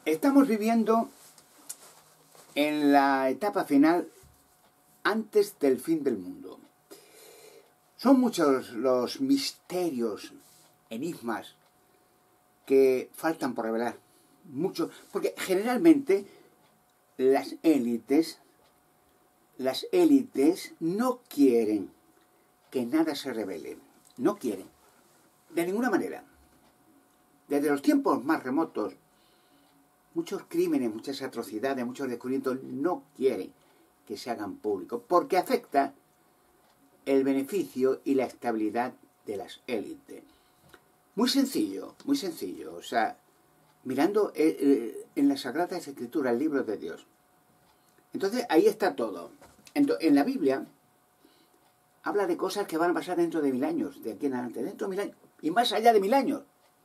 Estamos viviendo en la etapa final antes del fin del mundo. Son muchos los misterios, enigmas que faltan por revelar. Mucho, porque generalmente las élites no quieren que nada se revele. No quieren. De ninguna manera. Desde los tiempos más remotos, muchos crímenes, muchas atrocidades, muchos descubrimientos no quieren que se hagan públicos porque afecta el beneficio y la estabilidad de las élites. Muy sencillo, muy sencillo. O sea, mirando en las Sagradas Escrituras, el libro de Dios. Entonces, ahí está todo. En la Biblia habla de cosas que van a pasar dentro de 1000 años, de aquí en adelante, dentro de 1000 años, y más allá de 1000 años.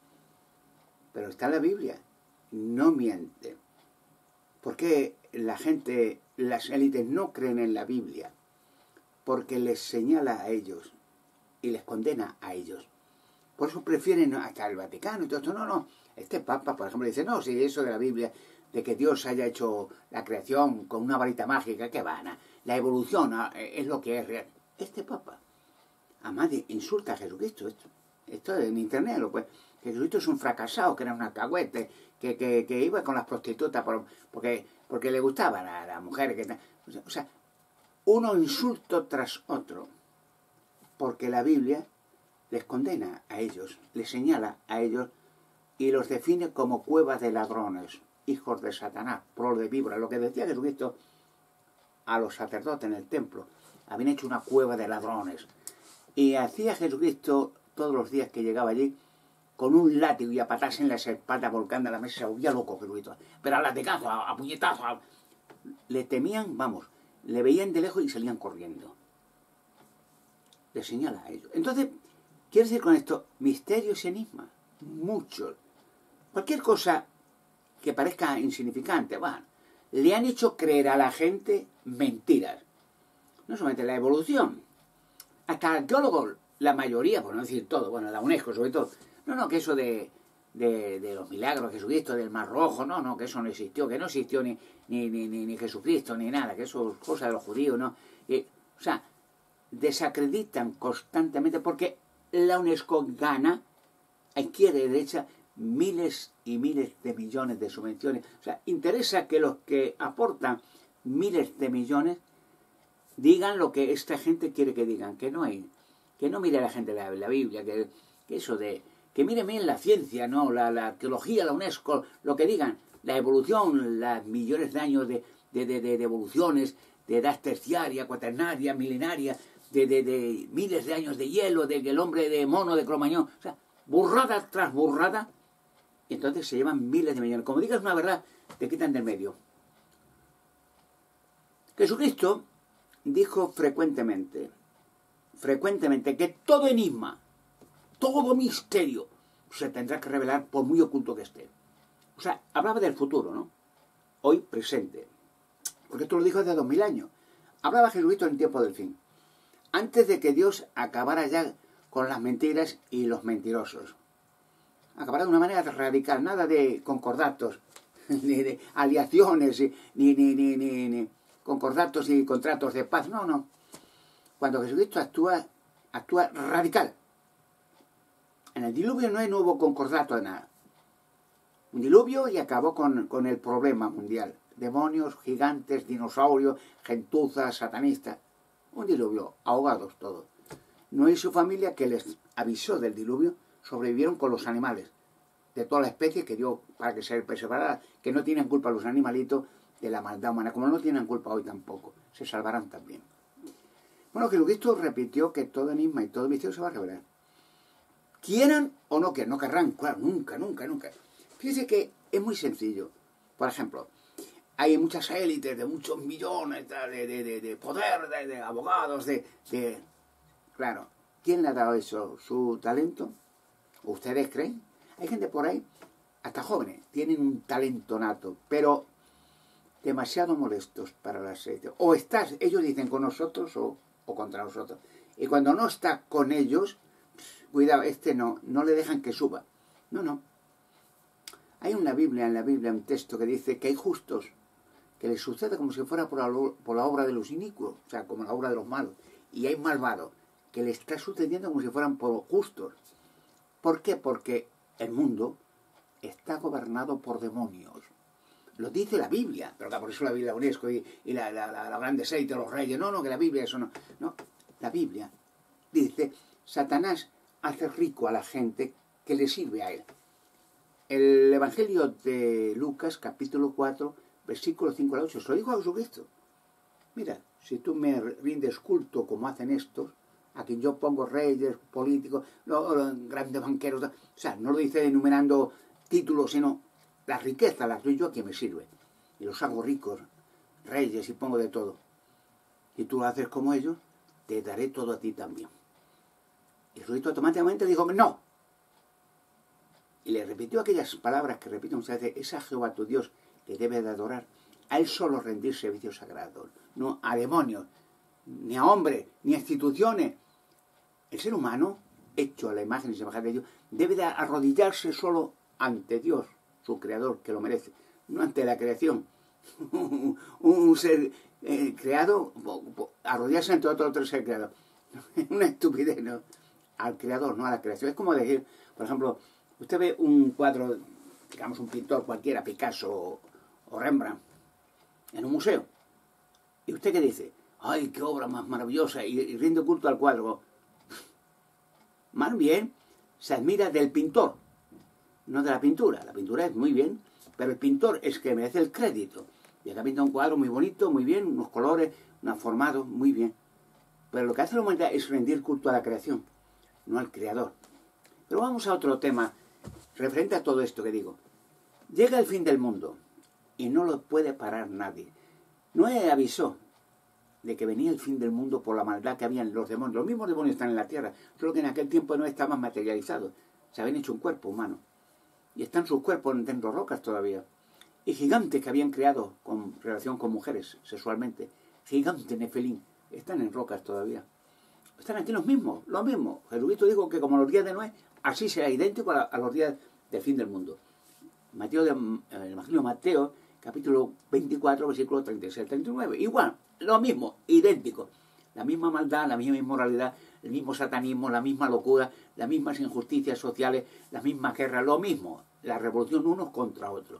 Pero está en la Biblia, no miente. ¿Por qué la gente, las élites no creen en la Biblia? Porque les señala a ellos y les condena a ellos. Por eso prefieren hasta el Vaticano y todo esto. No. Este Papa, por ejemplo, dice, no, si eso de la Biblia, de que Dios haya hecho la creación con una varita mágica, que vana, la evolución es lo que es real. Este Papa, además insulta a Jesucristo. Esto en internet, que Jesucristo es un fracasado, que era un alcahuete, que iba con las prostitutas porque le gustaban a las mujeres. O sea, uno insulto tras otro, porque la Biblia les condena a ellos, les señala a ellos y los define como cuevas de ladrones, hijos de Satanás, prole de víbora. Lo que decía Jesucristo a los sacerdotes en el templo, habían hecho una cueva de ladrones. Y hacía Jesucristo todos los días que llegaba allí con un látigo y a patas en las espaldas volcando a la mesa, se volvía loco Jesucristo. Pero a latigazos, a puñetazos, le temían, vamos, le veían de lejos y salían corriendo. Le señala a ellos. Entonces, quiero decir con esto, misterios y enigmas, muchos. Cualquier cosa que parezca insignificante, bueno, le han hecho creer a la gente mentiras. No solamente la evolución, hasta arqueólogos, la mayoría, por no decir todo, bueno, la UNESCO sobre todo, no, que eso de los milagros de Jesucristo, del Mar Rojo, no, que eso no existió, que no existió ni Jesucristo, ni nada, que eso es cosa de los judíos, ¿no? O sea, desacreditan constantemente porque la UNESCO gana a izquierda y derecha miles y miles de millones de subvenciones. O sea, interesa que los que aportan miles de millones digan lo que esta gente quiere que digan, que no mire a la gente la Biblia, que eso de, que mire bien la ciencia, no, la arqueología, la UNESCO, lo que digan, la evolución, las millones de años de evoluciones, de edad terciaria, cuaternaria, milenaria, de miles de años de hielo, de que el hombre de mono, de Cromañón, o sea, burrada tras burrada, y entonces se llevan miles de millones. Como digas una verdad, te quitan del medio. Jesucristo dijo frecuentemente que todo enigma, todo misterio se tendrá que revelar por muy oculto que esté. O sea, hablaba del futuro, ¿no? Hoy presente. Porque esto lo dijo hace 2000 años. Hablaba Jesucristo en tiempo del fin. Antes de que Dios acabara ya con las mentiras y los mentirosos. Acabará de una manera radical, nada de concordatos, ni de aliaciones, ni concordatos y contratos de paz. No. Cuando Jesucristo actúa radical. En el diluvio no hubo concordato de nada. Un diluvio y acabó con el problema mundial. Demonios, gigantes, dinosaurios, gentuzas, satanistas. Un diluvio, ahogados todos. Noé y su familia, que les avisó del diluvio, sobrevivieron con los animales de toda la especie que dio para que se preservara, que no tienen culpa los animalitos de la maldad humana, como no tienen culpa hoy tampoco. Se salvarán también. Bueno, Jesucristo repitió que todo enigma y todo misterio se va a revelar. Quieran o no quieran, no querrán, claro, nunca. Fíjense que es muy sencillo. Por ejemplo, hay muchas élites de muchos millones de poder, de abogados, Claro, ¿quién le ha dado eso? ¿Su talento? ¿Ustedes creen? Hay gente por ahí, hasta jóvenes, tienen un talento nato, pero demasiado molestos para las élites. O ellos dicen con nosotros o contra nosotros. Y cuando no está con ellos, cuidado, no le dejan que suba. No. Hay en la Biblia un texto que dice que hay justos que les sucede como si fuera por la obra de los inicuos, o sea, como la obra de los malos. Y hay malvados que le está sucediendo como si fueran por justos. ¿Por qué? Porque el mundo está gobernado por demonios. Lo dice la Biblia, pero por eso la Biblia UNESCO y la grande seite de los reyes. No, que la Biblia eso no. No, la Biblia dice, Satanás hace rico a la gente que le sirve a él. El Evangelio de Lucas, capítulo 4, versículo 5 al 8, se lo digo a Jesucristo. Mira, si tú me rindes culto como hacen estos, a quien yo pongo reyes, políticos, los grandes banqueros, o sea, no lo dice enumerando títulos, sino la riqueza la doy yo a quien me sirve. Y los hago ricos, reyes, y pongo de todo. Y tú lo haces como ellos, te daré todo a ti también. Y Jesucristo automáticamente dijo, no. Y le repitió aquellas palabras que repito muchas veces, es a Jehová tu Dios que debes de adorar, a él solo rendir servicios sagrados, no a demonios, ni a hombres, ni a instituciones. El ser humano, hecho a la imagen y semejanza de Dios, debe de arrodillarse solo ante Dios, su creador, que lo merece, no ante la creación. Un ser creado, arrodillarse ante otro ser creado. Una estupidez, ¿no? Al creador, no a la creación. Es como decir, por ejemplo, usted ve un cuadro, digamos un pintor cualquiera, Picasso o Rembrandt, en un museo. ¿Y usted qué dice? ¡Ay, qué obra más maravillosa! Y rinde culto al cuadro. Más bien, se admira del pintor, no de la pintura. La pintura es muy bien, pero el pintor es que merece el crédito. Y acá pinta un cuadro muy bonito, muy bien, unos colores, un formado, muy bien. Pero lo que hace la humanidad es rendir culto a la creación, no al creador. Pero vamos a otro tema referente a todo esto que digo. Llega el fin del mundo y no lo puede parar nadie. Noé avisó de que venía el fin del mundo por la maldad que había en los demonios. Los mismos demonios están en la tierra, solo que en aquel tiempo no estaban materializados. Se habían hecho un cuerpo humano. Y están sus cuerpos dentro de rocas todavía. Y gigantes que habían creado con relación con mujeres sexualmente. Gigantes Nefelín. Están en rocas todavía. Están aquí los mismos. Jesucristo dijo que como los días de Noé, así será idéntico a los días del fin del mundo. El Evangelio de Mateo, capítulo 24, versículo 36 39. Igual, lo mismo, idéntico. La misma maldad, la misma inmoralidad, el mismo satanismo, la misma locura, las mismas injusticias sociales, las mismas guerras, lo mismo. La revolución unos contra otros.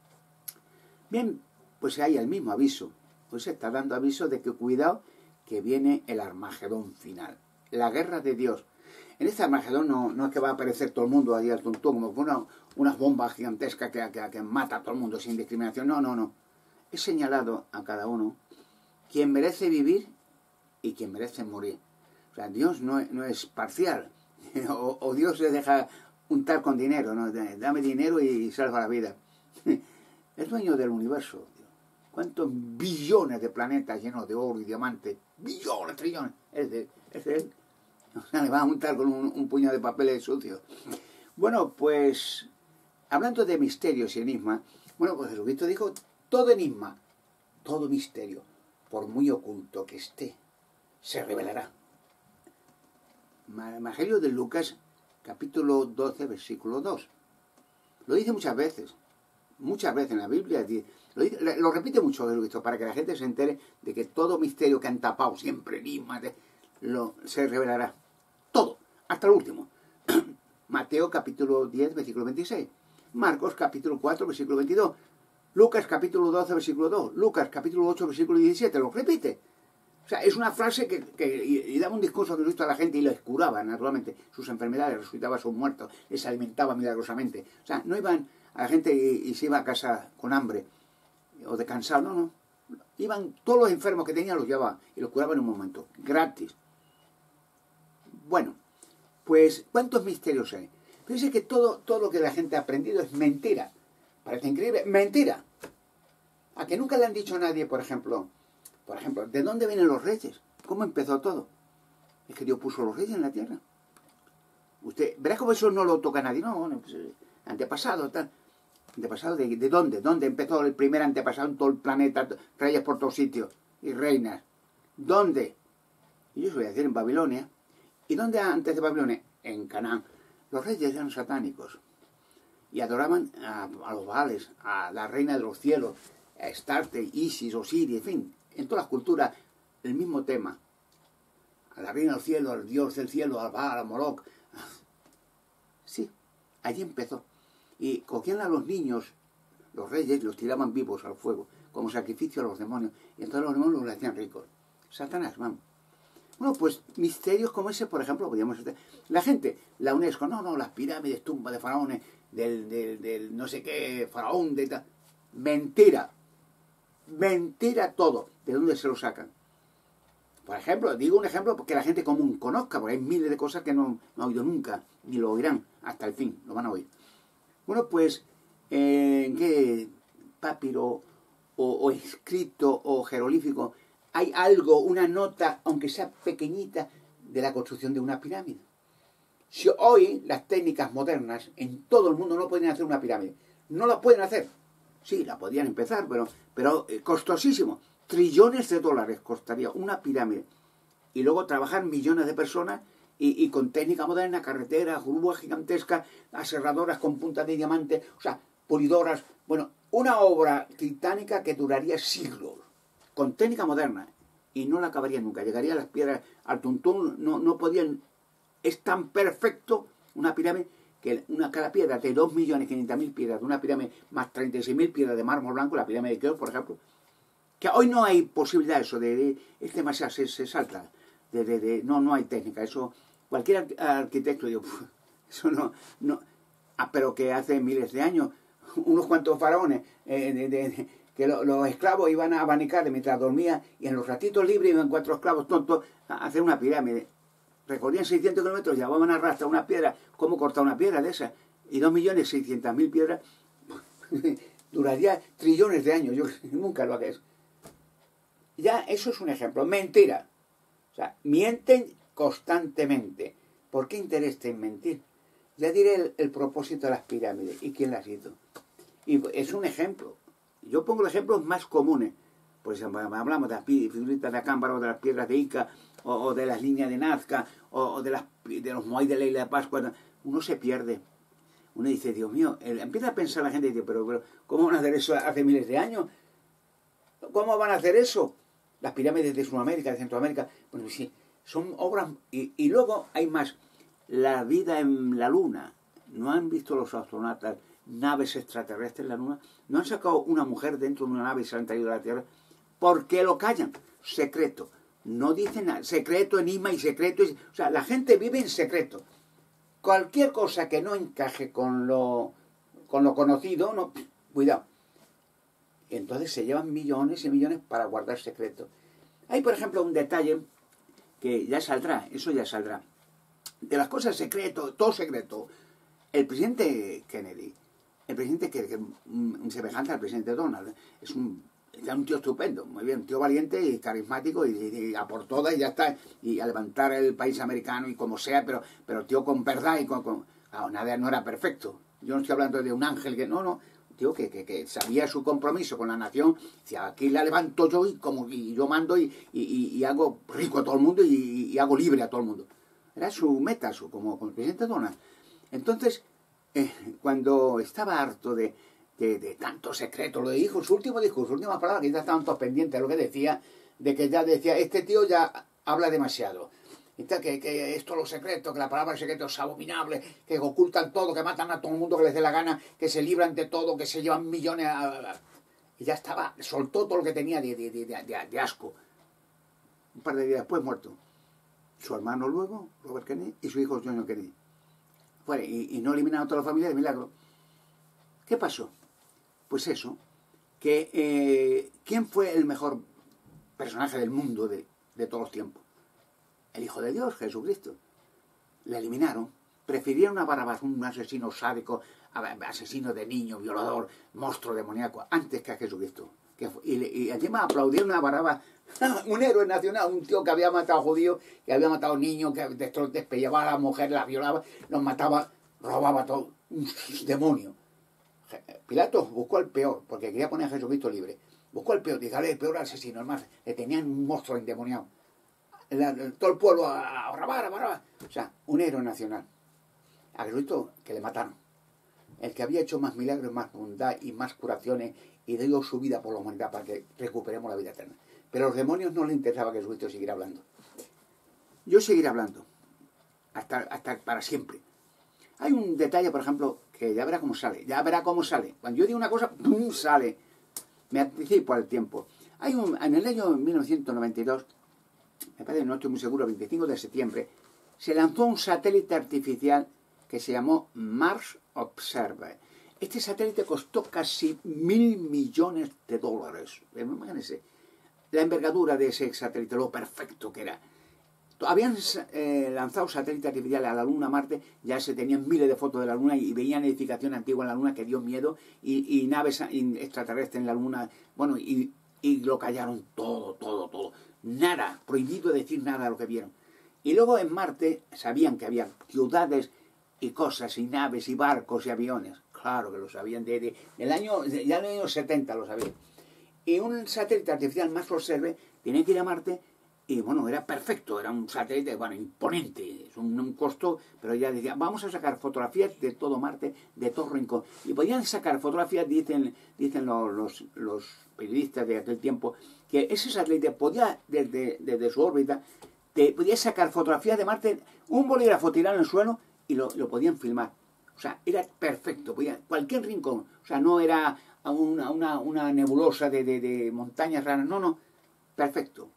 Bien, pues hay el mismo aviso. Pues se está dando aviso de que cuidado, que viene el Armagedón final. La guerra de Dios. En este Armagedón no es que va a aparecer todo el mundo ahí al tuntún, como unas bombas gigantescas que mata a todo el mundo sin discriminación. No. Es señalado a cada uno quien merece vivir y quien merece morir. O sea, Dios no es parcial. o Dios se deja untar con dinero, ¿no? Dame dinero y salva la vida. Es dueño del universo. ¿Cuántos billones de planetas llenos de oro y diamantes? Billones, trillones. Es de él. O sea, le va a untar con un puñado de papeles sucios. Bueno, pues, hablando de misterios y enigmas, bueno, pues Jesucristo dijo, todo enigma, todo misterio, por muy oculto que esté, se revelará. Evangelio de Lucas, capítulo 12, versículo 2. Lo dice muchas veces en la Biblia, lo repite mucho Jesucristo, para que la gente se entere de que todo misterio que han tapado, siempre enigmas, se revelará. Todo, hasta el último. Mateo capítulo 10, versículo 26. Marcos capítulo 4, versículo 22. Lucas capítulo 12, versículo 2. Lucas capítulo 8, versículo 17. Lo repite. O sea, es una frase y daba un discurso de Cristo a la gente y les curaba, naturalmente, sus enfermedades, resucitaba a sus muertos, les alimentaba milagrosamente. O sea, no iban a la gente y se iba a casa con hambre o de cansado, no. Iban todos los enfermos que tenían, los llevaban y los curaban en un momento, gratis. Bueno, pues, ¿cuántos misterios hay? Fíjense que todo lo que la gente ha aprendido es mentira. Parece increíble, mentira. A que nunca le han dicho a nadie, por ejemplo, ¿de dónde vienen los reyes? ¿Cómo empezó todo? Es que Dios puso los reyes en la tierra. Usted, verá cómo eso no lo toca a nadie. No, bueno, pues, antepasado, tal. ¿Antepasado de dónde? ¿Dónde empezó el primer antepasado en todo el planeta? Reyes por todos sitios y reinas. ¿Dónde? Y yo os voy a decir, en Babilonia. ¿Y dónde antes de Babilonia? En Canaán. Los reyes eran satánicos. y adoraban a los Baales, a la reina de los cielos, a Astarte, Isis, Osiris, en fin, en todas las culturas el mismo tema. A la reina del cielo, al dios del cielo, al Baal, a Moloch. Sí, allí empezó. Y cogían a los niños, los reyes, los tiraban vivos al fuego, como sacrificio a los demonios. Y entonces los demonios los hacían ricos. Satanás, vamos. Bueno, pues misterios como ese, por ejemplo, podríamos hacer. La gente, la UNESCO, no, las pirámides, tumbas de faraones, del no sé qué, faraón, de tal. Mentira. Mentira todo. ¿De dónde se lo sacan? Por ejemplo, digo un ejemplo que la gente común conozca, porque hay miles de cosas que no ha oído nunca, ni lo oirán hasta el fin, lo van a oír. Bueno, pues, ¿en qué papiro o escrito o jeroglífico hay algo, una nota, aunque sea pequeñita, de la construcción de una pirámide? Si hoy las técnicas modernas en todo el mundo no pueden hacer una pirámide, no la pueden hacer. Sí, la podían empezar, pero costosísimo. Trillones de dólares costaría una pirámide. Y luego trabajar millones de personas y con técnica moderna, carreteras, grúas gigantescas, aserradoras con puntas de diamante, o sea, pulidoras. Bueno, una obra titánica que duraría siglos, con técnica moderna. Y no la acabaría nunca. Llegaría a las piedras al tuntún, no podían. Es tan perfecto una pirámide que cada piedra de 2.500.000 piedras de una pirámide más 36.000 piedras de mármol blanco, la pirámide de Keops, por ejemplo, que hoy no hay posibilidad eso es demasiado, se salta, no hay técnica, eso, cualquier arquitecto digo, eso no, pero que hace miles de años, unos cuantos faraones, que los esclavos iban a abanicar mientras dormían, y en los ratitos libres iban 4 esclavos tontos a hacer una pirámide, recorrían 600 kilómetros, llevaban a arrastrar una piedra, ¿cómo cortar una piedra de esas? Y 2.600.000 piedras, duraría trillones de años, yo nunca lo haga eso. Ya, eso es un ejemplo. Mentira. O sea, mienten constantemente. ¿Por qué interés en mentir? Ya diré el propósito de las pirámides y quién las hizo. Y es un ejemplo. Yo pongo los ejemplos más comunes. Por ejemplo, hablamos de las figuritas de Acámbaro, de las piedras de Ica, o de las líneas de Nazca, o de los Moai de la Isla de Pascua. Uno se pierde. Uno dice, Dios mío, empieza a pensar la gente y dice, pero ¿cómo van a hacer eso hace miles de años? ¿Cómo van a hacer eso? Las pirámides de Sudamérica, de Centroamérica, bueno, sí, son obras. Y luego hay más. La vida en la Luna. ¿No han visto los astronautas naves extraterrestres en la Luna? ¿No han sacado una mujer dentro de una nave y se la han traído a la Tierra? ¿Por qué lo callan? Secreto. No dicen nada. Secreto, enigma y secreto. O sea, la gente vive en secreto. Cualquier cosa que no encaje con lo conocido, no, cuidado. Entonces se llevan millones y millones para guardar secretos. Hay, por ejemplo, un detalle que ya saldrá, eso ya saldrá. De las cosas secreto, todo secreto. El presidente Kennedy, que semejante al presidente Donald, es un tío estupendo, muy bien, un tío valiente y carismático y a por todas y ya está, y a levantar el país americano y como sea, pero tío con verdad y claro, nada, no era perfecto. Yo no estoy hablando de un ángel que no, tío que sabía su compromiso con la nación, decía, aquí la levanto yo y yo mando y hago rico a todo el mundo y hago libre a todo el mundo. Era su meta, como el presidente Donald. Entonces, cuando estaba harto de tanto secreto, lo dijo, su último discurso, su última palabra, que ya estaban todos pendientes de lo que decía, de que ya decía, este tío ya habla demasiado. Que esto es lo secreto, que la palabra secreto es abominable, que ocultan todo, que matan a todo el mundo que les dé la gana, que se libran de todo, que se llevan millones y ya estaba, soltó todo lo que tenía de asco. Un par de días después muerto. Su hermano luego, Robert Kennedy, y su hijo John Kennedy. Bueno, y no eliminaron a toda la familia de milagro. ¿Qué pasó? Pues eso, que ¿quién fue el mejor personaje del mundo de todos los tiempos? El Hijo de Dios, Jesucristo. Le eliminaron. Prefirieron a Barrabás, un asesino sádico, asesino de niño, violador, monstruo demoníaco, antes que a Jesucristo. Y encima aplaudieron a Barrabás, un héroe nacional, un tío que había matado a judíos, que había matado a niños, que despellaba a la mujer, la violaba, los mataba, robaba todo. Un demonio. Pilato buscó al peor, porque quería poner a Jesucristo libre. Buscó al peor, dígale, el peor asesino, hermano. Le tenían un monstruo endemoniado. Todo el pueblo a Barrabás. O sea, un héroe nacional. A Jesucristo que le mataron. el que había hecho más milagros, más bondad y más curaciones, y dio su vida por la humanidad para que recuperemos la vida eterna. Pero a los demonios no les interesaba que Jesucristo siguiera hablando. Yo seguiré hablando, hasta para siempre. Hay un detalle, por ejemplo, que ya verá cómo sale, Cuando yo digo una cosa, ¡pum!, sale. Me anticipo al tiempo. En el año 1992, me parece, no estoy muy seguro, el 25 de septiembre, se lanzó un satélite artificial que se llamó Mars Observer. Este satélite costó casi $1.000 millones. Imagínense la envergadura de ese satélite, lo perfecto que era. Habían lanzado satélites artificiales a la Luna, a Marte, ya se tenían miles de fotos de la Luna y veían edificaciones antiguas en la Luna que dio miedo, y naves extraterrestres en la Luna, bueno, y lo callaron todo. Nada, prohibido decir nada de lo que vieron. Y luego en Marte sabían que había ciudades y cosas, y naves, y barcos, y aviones. Claro que lo sabían, ya en el año 70 lo sabían. Y un satélite artificial, Mars Observer, tenía que ir a Marte. Y bueno, era perfecto, era un satélite, bueno, imponente, es un costo, pero ya decía, vamos a sacar fotografías de todo Marte, de todo rincón. Y podían sacar fotografías, dicen los periodistas de aquel tiempo, que ese satélite podía, desde su órbita, podía sacar fotografías de Marte, un bolígrafo tirado en el suelo, y lo podían filmar. O sea, era perfecto, podía, cualquier rincón, o sea, no era una nebulosa de montañas raras, no, perfecto.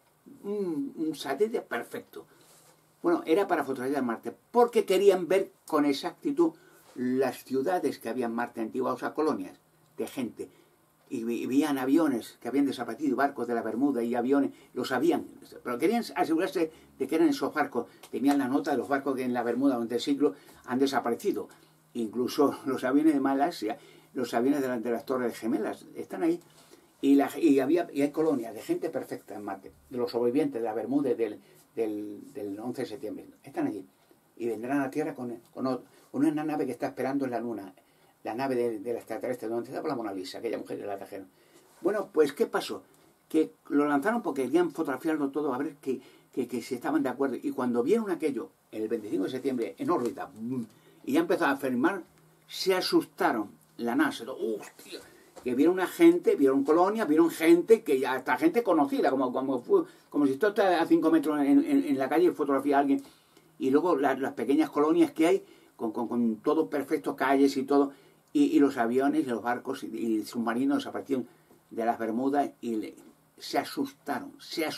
Un satélite perfecto. Bueno, era para fotografiar Marte, porque querían ver con exactitud las ciudades que había en Marte antiguas, o sea, colonias de gente. Y veían aviones que habían desaparecido, barcos de la Bermuda y aviones, lo sabían, pero querían asegurarse de que eran esos barcos. Tenían la nota de los barcos que en la Bermuda durante el siglo han desaparecido. Incluso los aviones de Malasia, los aviones de las Torres Gemelas, están ahí. Y hay colonias de gente perfecta en Marte, de los sobrevivientes de la Bermuda del 11 de septiembre. Están allí. Y vendrán a la Tierra con una nave que está esperando en la Luna. La nave de la extraterrestre, donde estaba la Mona Lisa, aquella mujer que la trajeron. Bueno, pues, ¿qué pasó? Que lo lanzaron porque querían fotografiarlo todo, a ver que si estaban de acuerdo. Y cuando vieron aquello, el 25 de septiembre, en órbita, y ya empezó a filmar, se asustaron. La NASA, ¡hostia! Que vieron vieron colonias, vieron gente, que ya hasta gente conocida, como si esto está a 5 metros en la calle y fotografía a alguien. Y luego las pequeñas colonias que hay, con todo perfecto, calles y todo, y los aviones, y los barcos y submarinos desaparecieron de las Bermudas y se asustaron.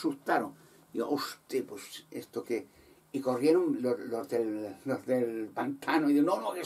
Y hostia, pues esto que... Y corrieron los del pantano y dijeron, no,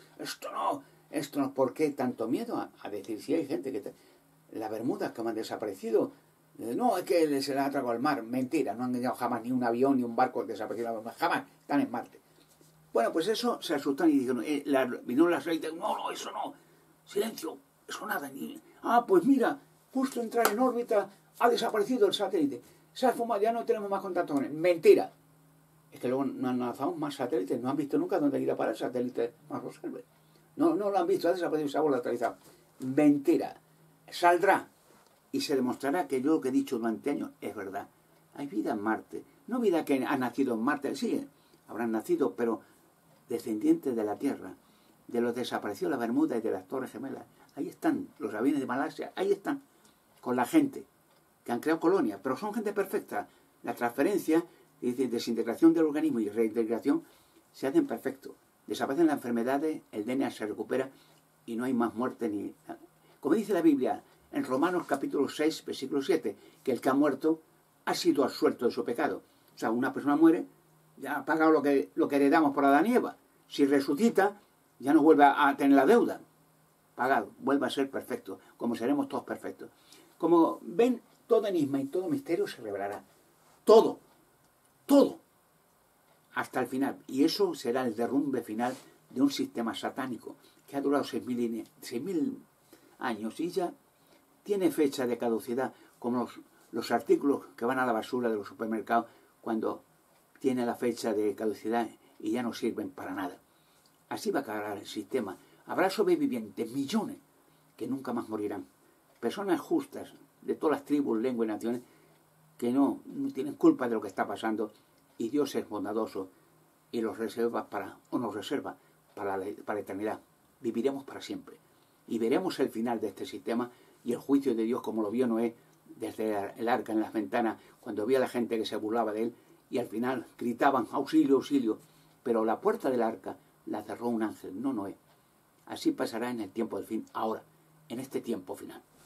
esto no, ¿por qué tanto miedo a decir si hay gente que... Las Bermudas que me han desaparecido, no, es que se las ha tragado al mar. Mentira, no han llegado jamás ni un avión ni un barco desaparecido en la Bermuda, jamás, están en Marte. Bueno, pues eso se asustaron y dijeron, vinieron las redes, no, eso no, silencio, eso nada, pues mira, justo entrar en órbita, ha desaparecido el satélite, se ha fumado, ya no tenemos más contacto con él. Mentira. Es que luego no han lanzado más satélites, no han visto nunca dónde ir a parar el satélite Mars Observer. No lo han visto, ha desaparecido, se ha volatilizado. Mentira. Saldrá y se demostrará que yo lo que he dicho durante años es verdad. Hay vida en Marte. No vida que ha nacido en Marte, sí, habrán nacido, pero descendientes de la Tierra, de los desaparecidos de la Bermuda y de las Torres Gemelas. Ahí están los aviones de Malasia, ahí están, con la gente, que han creado colonias, pero son gente perfecta. La transferencia, desintegración del organismo y reintegración se hacen perfecto. Desaparecen las enfermedades, el DNA se recupera y no hay más muerte ni... Como dice la Biblia en Romanos capítulo 6, versículo 7, que el que ha muerto ha sido absuelto de su pecado. O sea, una persona muere, ya ha pagado lo que heredamos por Adán y Eva. Si resucita, ya no vuelve a tener la deuda. Pagado, vuelve a ser perfecto, como seremos todos perfectos. Como ven, todo enigma y todo misterio se revelará. Todo, hasta el final. Y eso será el derrumbe final de un sistema satánico que ha durado 6.000 años y ya tiene fecha de caducidad, como los artículos que van a la basura de los supermercados cuando tiene la fecha de caducidad y ya no sirven para nada. Así va a acabar el sistema. Habrá sobrevivientes, millones, que nunca más morirán. Personas justas de todas las tribus, lenguas y naciones que no tienen culpa de lo que está pasando, y Dios es bondadoso y los reserva nos reserva para la eternidad. viviremos para siempre. Y veremos el final de este sistema y el juicio de Dios como lo vio Noé desde el arca en las ventanas, cuando vio a la gente que se burlaba de él, y al final gritaban, auxilio, auxilio, pero la puerta del arca la cerró un ángel, no Noé. Así pasará en el tiempo del fin, ahora, en este tiempo final.